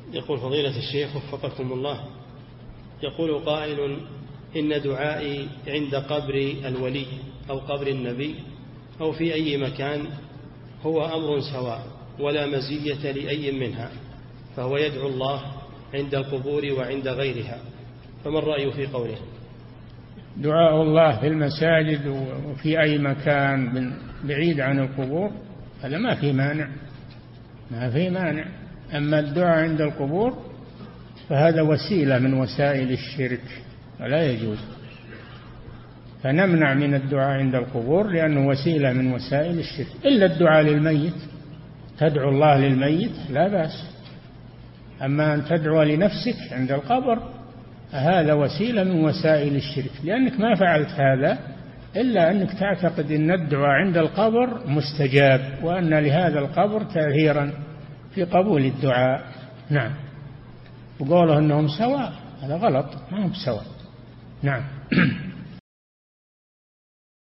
يقول فضيلة الشيخ وفقكم الله، يقول قائل إن دعائي عند قبر الولي أو قبر النبي أو في أي مكان هو أمر سواء ولا مزية لأي منها، فهو يدعو الله عند القبور وعند غيرها، فما الرأي في قوله؟ دعاء الله في المساجد وفي أي مكان بعيد عن القبور هذا ما في مانع. أما الدعاء عند القبور فهذا وسيلة من وسائل الشرك ولا يجوز، فنمنع من الدعاء عند القبور لأنه وسيلة من وسائل الشرك. إلا الدعاء للميت، تدعو الله للميت لا بأس، أما أن تدعو لنفسك عند القبر هذا وسيلة من وسائل الشرك، لأنك ما فعلت هذا إلا أنك تعتقد أن الدعاء عند القبر مستجاب وأن لهذا القبر تأثيرا في قبول الدعاء. نعم. وقوله أنهم سواء هذا غلط، ما هم سواء. نعم.